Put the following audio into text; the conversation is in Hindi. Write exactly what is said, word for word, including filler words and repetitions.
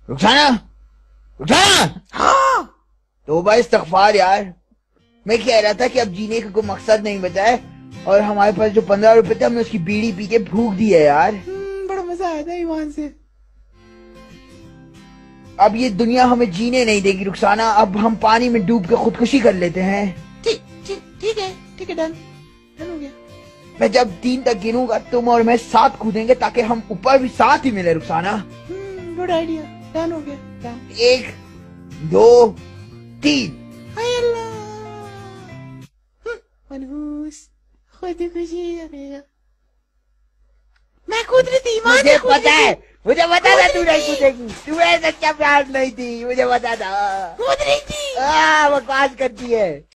रुखसाना, रुखसाना। हाँ तौबा इस्तगफार यार। मैं कह रहा था कि अब जीने का कोई मकसद नहीं बचा है और हमारे पास जो पंद्रह रुपए थे हमने उसकी बीड़ी पी के भूख दी है यार। बड़ा मजा आया था ईमान से। अब ये दुनिया हमें जीने नहीं देगी रुखसाना। अब हम पानी में डूब के खुदकुशी कर लेते हैं। ठीक ठीक ठीक है ठीक है डन डन हो गया। मैं जब तीन तक गिनूंगा तुम और मैं साथ कूदेंगे ताकि हम ऊपर भी साथ ही मिले रुखसाना। गुड आइडिया डन हो गया डन। एक दो तीन। हाय अल्लाह मनहूस खुदकुशी करेगा। मैं कूद रही थी ईमान। मुझे पता है, मुझे पता था तू नहीं कूदेगी। तुम्हें सच्चा प्यार नहीं थी, मुझे पता था। कूद रही थी। हाँ बकवास करती है।